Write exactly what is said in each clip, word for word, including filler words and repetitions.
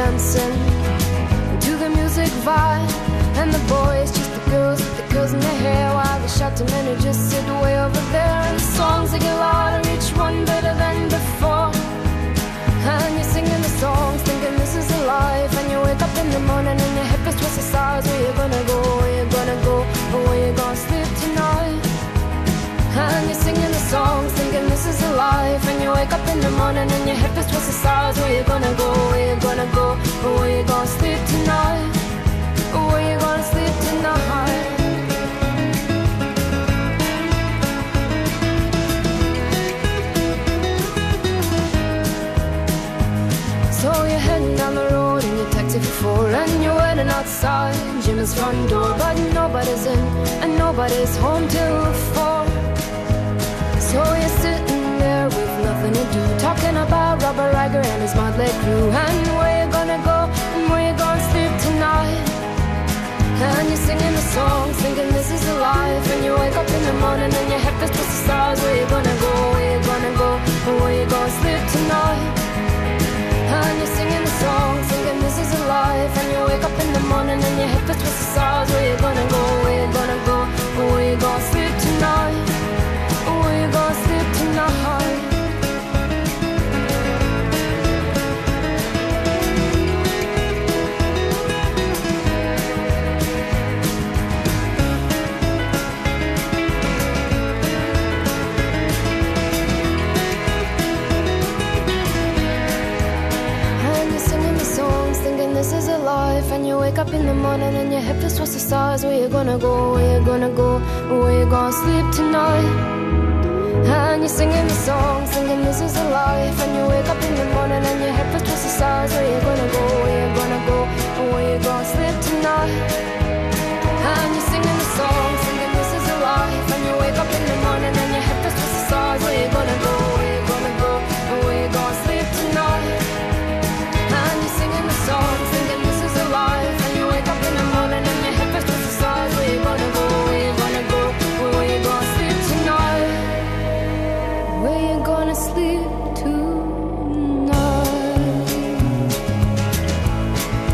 dancing to the music vibe. And the boys, just the girls with the girls in their hair, while the shouting men who just sit way over there. And the songs they get louder, each one better than before. And you're singing the songs, thinking this is a life. And you wake up in the morning and your hip is twisted sides. Where you gonna go, where you gonna go, or where you gonna sleep tonight? And you're singing the songs, thinking this is a life. And you wake up in the morning and your hip is twisted sides. Where you gonna go, where you gonna go, or where you gonna sleep tonight? Or where you gonna sleep tonight? So you're heading down the road in your taxi for four, and you're waiting outside Jim's front door, but nobody's in and nobody's home till four. So you're sitting there with nothing to do, talking about Robert Riger and his motley crew, and where you gonna go and where you gonna sleep tonight. And you're singing the songs, thinking this is a life. And you wake up in the morning and your head feels just the stars. Where you gonna go, where you gonna go, or where you gonna sleep tonight? And you're singing the songs, thinking this is a life. And you wake up in the morning and your head feels just the stars. Where you gonna go, where you gonna go, or where you gonna sleep tonight? Or where you gonna sleep tonight? This is a life. And you wake up in the morning and your head feels towards the stars. Where you gonna go, where you gonna go, where you gonna sleep tonight? And you're singing the songs, thinking this is a life. And you wake up in the morning and your head feels towards the stars. Where you gonna go, where you gonna go, where you gonna sleep tonight? And you're singing the songs, thinking this is a life. And you wake up in the morning and your head feels towards the stars. Where you gonna go, where you gonna go, where you gonna sleep tonight? And you're singing the songs, thinking this is a life. And you wake up in the morning and your head feels towards the stars. Where you gonna go, where you gonna go, where you gonna sleep tonight? Where you gonna sleep tonight?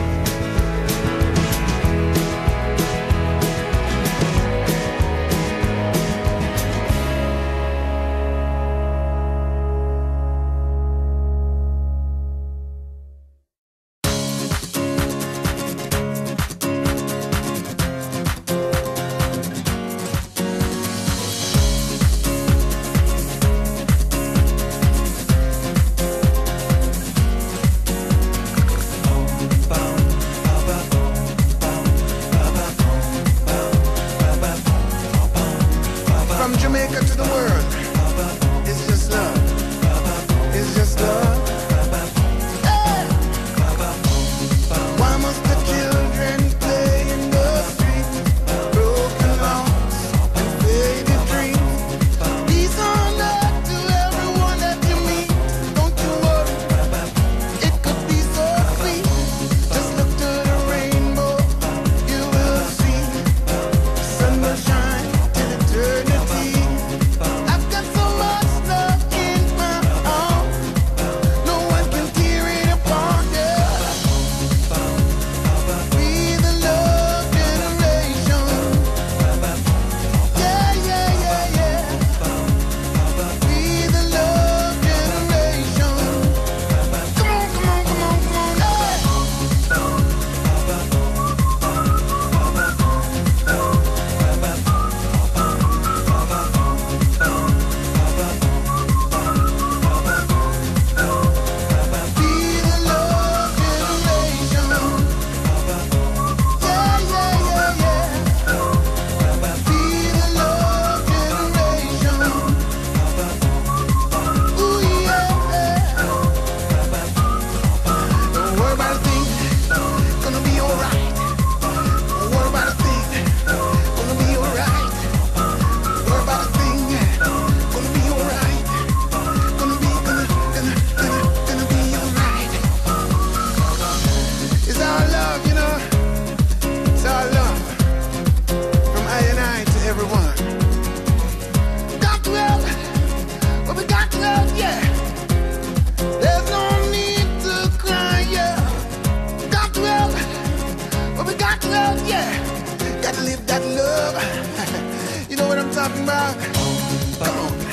love, yeah. Gotta live that love. You know what I'm talking about? Come on.